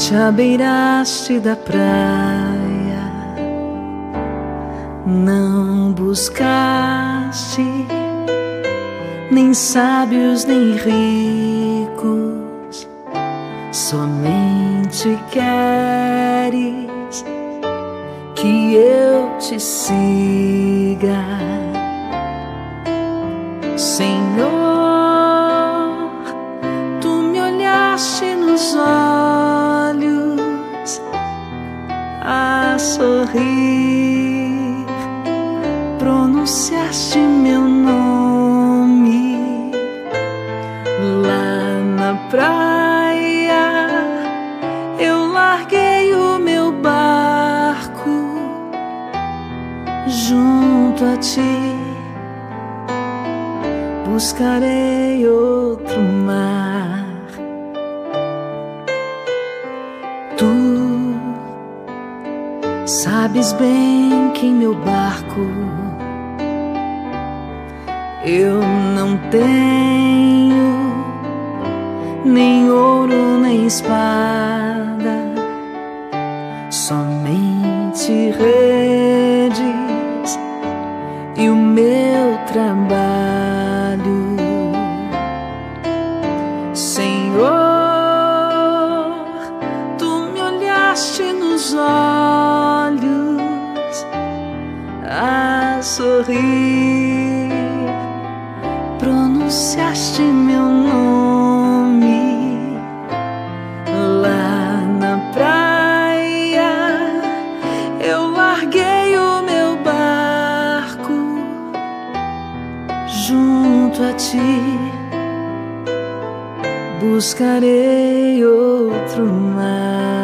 te abeiraste da praia, não buscaste nem sábios nem ricos, somente queres que eu te siga, Senhor. Tu me olhaste nos olhos a sorrir, pronunciaste meu nome lá na praia. Eu larguei o meu barco junto a ti, buscarei outro mar. Tu sabes bem que em meu barco eu não tenho nem ouro nem espada, somente redes e o meu trabalho, Senhor. Tu me olhaste nos olhos a sorrir, pronunciaste meu nome lá na praia. Eu larguei o meu barco junto a ti, buscarei outro mar.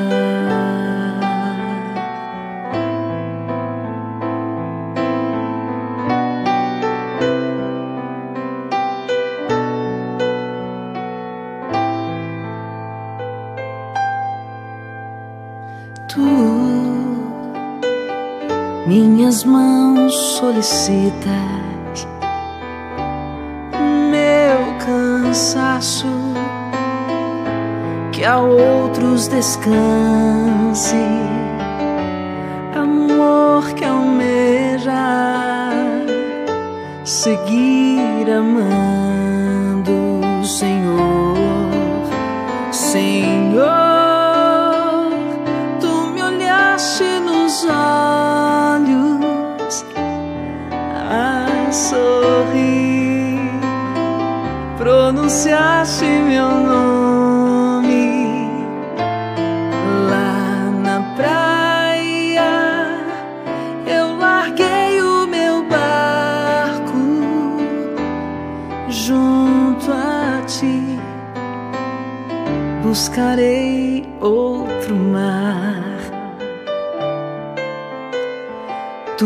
Tu minhas mãos solicitas, meu cansaço, que a outros descanse, amor que almeja seguir amando, Senhor, Senhor. Tu me olhaste nos olhos a sorrir, pronunciaste meu nome lá na praia. Eu larguei o meu barco junto a ti, buscarei outro mar. Tu,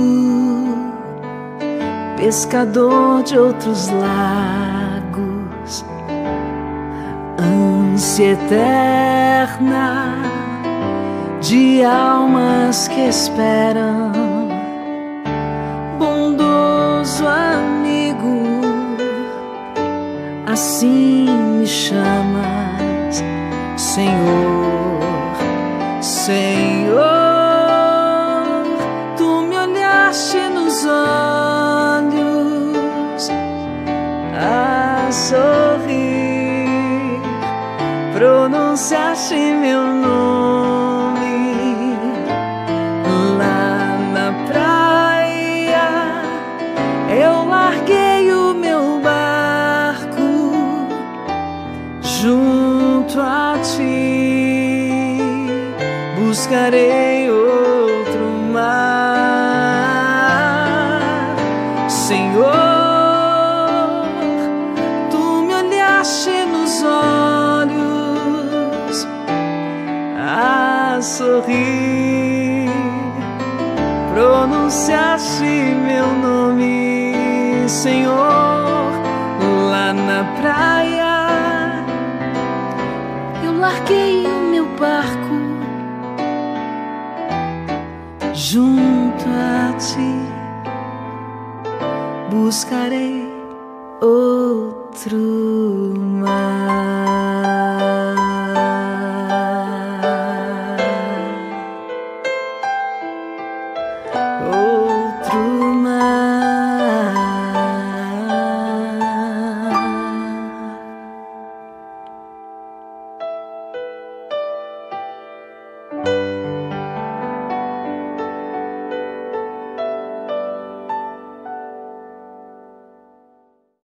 pescador de outros lagos, ânsia eterna de almas que esperam, bondoso amigo, assim me chamas, Senhor, Senhor. Tu me olhaste nos olhos a sorrir, pronunciaste meu nome lá na praia. Eu larguei o meu barco junto a ti, buscarei outro mar, Senhor. Tu me olhaste nos olhos a sorrir, pronunciaste meu nome, Senhor, lá na praia. Eu larguei o meu barco junto a ti, buscarei outro